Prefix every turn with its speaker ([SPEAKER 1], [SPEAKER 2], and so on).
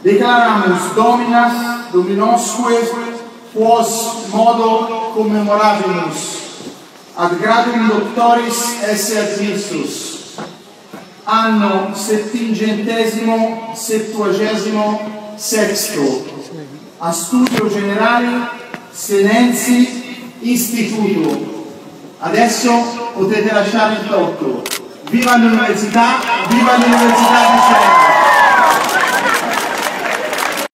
[SPEAKER 1] Declaramus Dominosque quos modo commemorabimus ad gradum doctoris esse admissus anno 776 a studio generale Senensi Istituto. Adesso potete lasciare il tocco. Viva l'università di Celle!